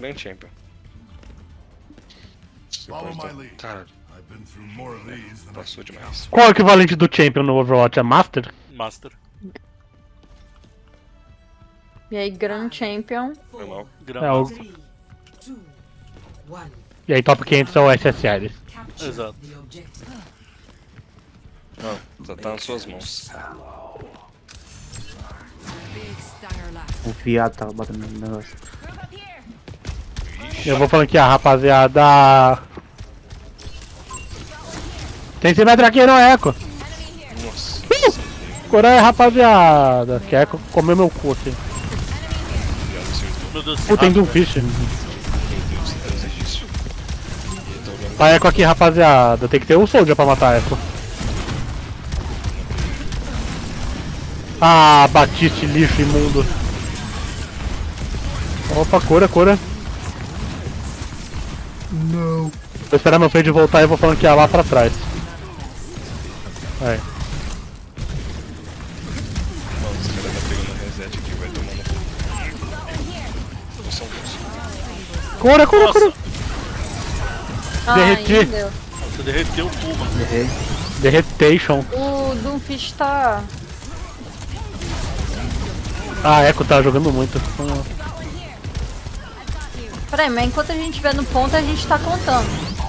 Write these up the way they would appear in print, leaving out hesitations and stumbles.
Grand Champion. Cara, passou demais. Qual é o equivalente do Champion no Overwatch? É Master? Master. E aí, Grand Champion. Foi mal. É o... E aí, top 500 é o SSL. Exato. Não, só tá nas suas mãos. O viado tava batendo no negócio. Eu vou falando aqui, rapaziada. Tem 100 metros aqui, não é Eco. Nossa. Coreia, rapaziada. Que Eco comeu meu cu aqui. Meu Deus, Tem Doomfist. Meu Deus, existe. Tá Eco aqui, rapaziada. Tem que ter um Soldier pra matar Eco. Ah, Batiste, lixo imundo. Opa, cura. Não. Vou esperar meu Fade voltar e vou falando que é lá pra trás. Aí. Mano, esse cara tá pegando a reset aqui, vai tomar no... Nossa, Cura. Ai, Derreti. meu Deus. Você derreteu o Puma. Errei. Derretation. O Doomfist tá... Ah, Echo tá jogando muito. Peraí, mas enquanto a gente estiver no ponto, a gente tá contando.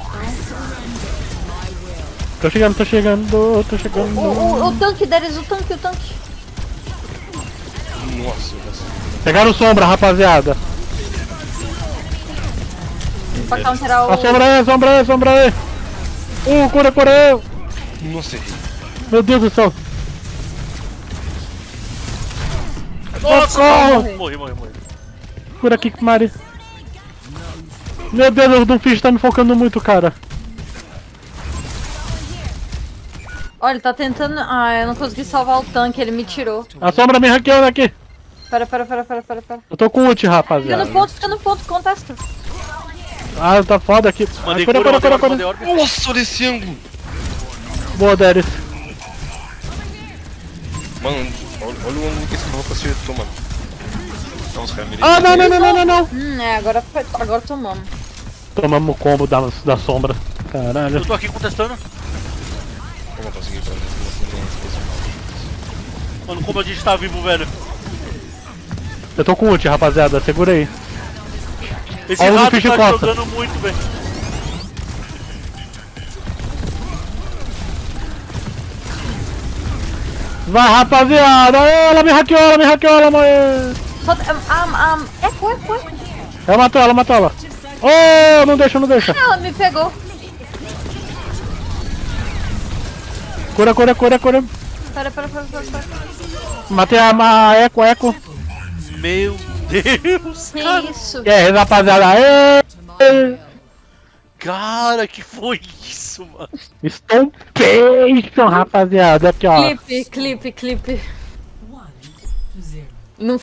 Tô chegando. O tanque deles, o tanque. Nossa. Pegaram sombra, rapaziada. Pra counterar o... A sombra aí. Cura eu. Nossa, errei. Meu Deus do céu. Nossa, Socorro. morri. Cura aqui, Mari. Meu Deus, o Doomfist tá me focando muito, cara. Olha, ele tá tentando... Ah, eu não consegui salvar o tanque, ele me tirou. A sombra me hackeou daqui. Pera. Eu tô com ult, rapaziada. Fica no ponto, contesta. Ah, tá foda aqui. Mandei Cura. mandei orbe. Nossa, olha esse ângulo. Boa, Darius. Mano, olha o ângulo que esse maluco acertou, mano. Não, os caras Ah, não. Agora tomamos. Tomamos o combo da sombra. Caralho. Eu tô aqui contestando. Como eu consegui fazer isso? Mano, como a gente tá vivo, velho. Eu tô com ult, rapaziada. Segura aí. Esse Olha o rato Doomfist tá Costa. jogando muito, velho. Vai, rapaziada. Ela me hackeou, mãe. Eco. Ela matou ela. Oh, não deixa. Ela me pegou. Cura. Pera. Matei a Eco. Meu Deus, Que cara. isso? E aí, rapaziada. Aê! Cara, que foi isso, mano? Stompation, rapaziada. Aqui, ó. Clipe. Não